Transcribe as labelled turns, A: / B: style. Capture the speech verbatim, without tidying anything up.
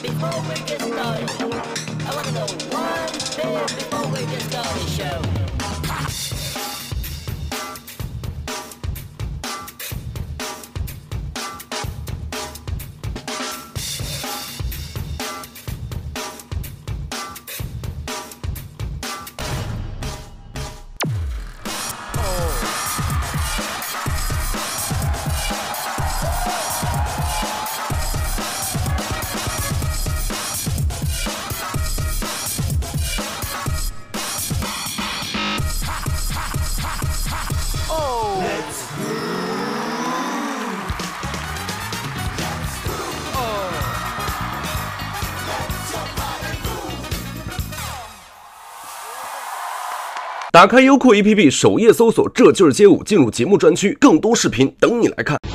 A: before we get started. I wanna know one thing before we get started, show.
B: 打开优酷 A P P 首页搜索这就是街舞，进入节目专区，更多视频等你来看。